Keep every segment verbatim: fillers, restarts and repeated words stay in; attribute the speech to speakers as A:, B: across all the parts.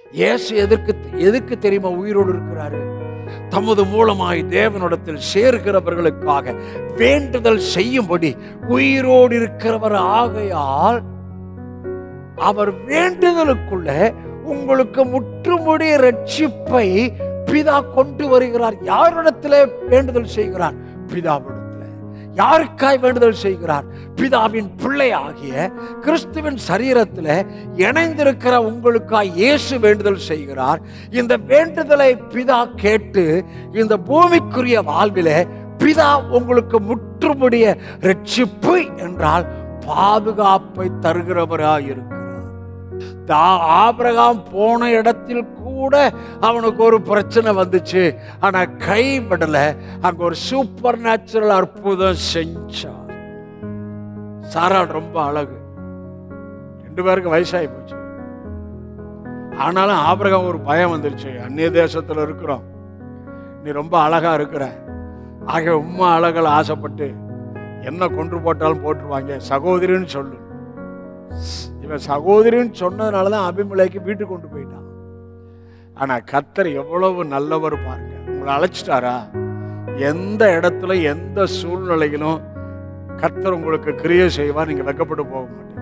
A: இயேசு எதற்கு எதுக்கு தெரியுமா உயிரோடு இருக்கிறாரு? தமது மூலமாய் தேவனிடத்தில் சேர்கிறவர்களுக்காக வேண்டுதல் செய்யும்படி உயிரோடு இருக்கிறவர் ஆகையால் அவர் வேண்டுதலுக்குள்ள உங்களுக்கு முற்றுமுடிய ரட்சிப்பை பிதா கொண்டு வருகிறார். யாரிடத்துல வேண்டுதல் செய்கிறார்? பிதாவிடத்துல. யாருக்காய் வேண்டுதல் செய்கிறார்? பிதாவின் பிள்ளை ஆகிய கிறிஸ்துவின் சரீரத்தில் இணைந்திருக்கிற உங்களுக்காய் இயேசு வேண்டுதல் செய்கிறார். இந்த வேண்டுதலை பிதா கேட்டு இந்த பூமிக்குரிய வாழ்விலே பிதா உங்களுக்கு முற்றுமுடிய ரட்சிப்பு என்றால் பாதுகாப்பை தருகிறவராய் இருக்கிறார். ஆபிரகாம் போன இடத்தில் கூட அவனுக்கு ஒரு பிரச்சனை வந்துச்சு, ஆனா கைவிடல. அங்க ஒரு சூப்பர் நேச்சுரல் அற்புதம் செஞ்சார். சாராள் ரொம்ப அழகு, ரெண்டு பேருக்கு வயசாகி போச்சு. ஆனாலும் ஆபிரகாம் ஒரு பயம் வந்துருச்சு, அந்நிய தேசத்துல இருக்கிறோம், நீ ரொம்ப அழகா இருக்கிற, ஆகிய உம்மா அழகால் ஆசைப்பட்டு என்ன கொன்று போட்டாலும் போட்டுருவாங்க, சகோதரின்னு சொல்லு. இவன் சகோதரின்னு சொன்னதுனாலதான் அபிமெலேக்கு வீட்டுக்கு கொண்டு போயிட்டான். ஆனா கர்த்தர் எவ்வளவு நல்லவர் பாருங்க. உங்களை அழைச்சிட்டாரா? எந்த இடத்துல எந்த சூழ்நிலையிலும் கர்த்தர் உங்களுக்கு கிரியை செய்வார். நீங்க வெக்கப்பட்டு போக மாட்டீங்க.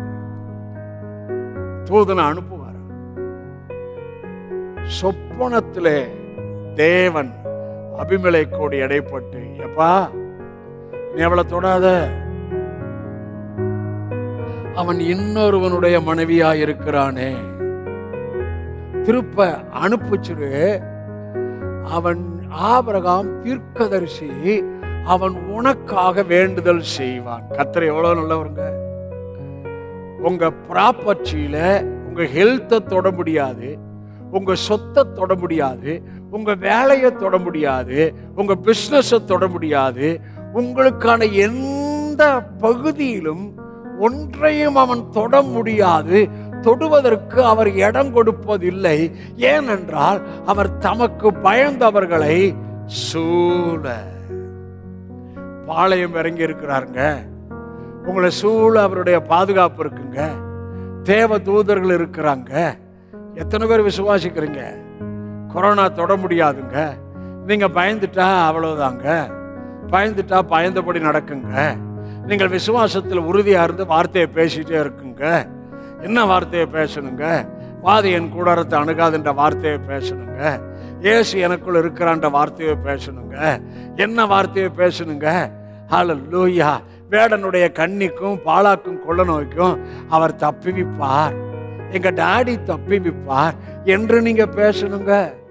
A: தூதனை அனுப்புவார். சொப்பனத்திலே தேவன் அபிமெலேக்கோடு இடைப்பட்டு, எப்பா நீ அவளை தொடாத, அவன் இன்னொருவனுடைய மனைவியா இருக்கிறானே, திருப்ப அனுப்பிச்சிரு. அவன் ஆபிரகாம் தீர்க்கதரிசி, அவன் உனக்காக வேண்டுதல் செய்வான். கர்த்தர் எவ்வளவு நல்லவருங்க. உங்க ப்ராப்பர்ட்டியில உங்க ஹெல்த்தை தொட முடியாது, உங்க சொத்தை தொட முடியாது, உங்க வேலையை தொட முடியாது, உங்க பிசினஸை தொட முடியாது. உங்களுக்கான எந்த பகுதியிலும் ஒன்றையும் அவன் தொட முடியாது. தொடுவதற்கு அவர் இடம் கொடுப்பதில்லை. ஏனென்றால் அவர் தமக்கு பயந்தவர்களை சூழ பாளையம் இறங்கி இருக்கிறாருங்க. உங்களை சூழ அவருடைய பாதுகாப்பு இருக்குங்க. தேவ தூதர்கள் இருக்கிறாங்க. எத்தனை பேர் விசுவாசிக்கிறீங்க? கொரோனா தொட முடியாதுங்க. நீங்க பயந்துட்டா அவ்வளவுதாங்க. பயந்துட்டா பயந்தபடி நடக்குங்க. நீங்கள் விசுவாசத்தில் உறுதியா இருந்து வார்த்தையை பேசிட்டே இருக்குங்க. என்ன வார்த்தையை பேசணுங்க? வாதி என் கூடாரத்தை அணுகாதுன்ற வார்த்தையை பேசணுங்க. இயேசு எனக்குள்ள இருக்கிறான்ற வார்த்தையை பேசணுங்க. என்ன வார்த்தையை பேசணுங்க? ஹல்லேலூயா. வேடனுடைய கண்ணிக்கும் பாலாக்கும் கொள்ள நோய்க்கும் அவர் தப்பிவிப்பார், எங்க டாடி தப்பிவிப்பார் என்று நீங்க பேசணுங்க.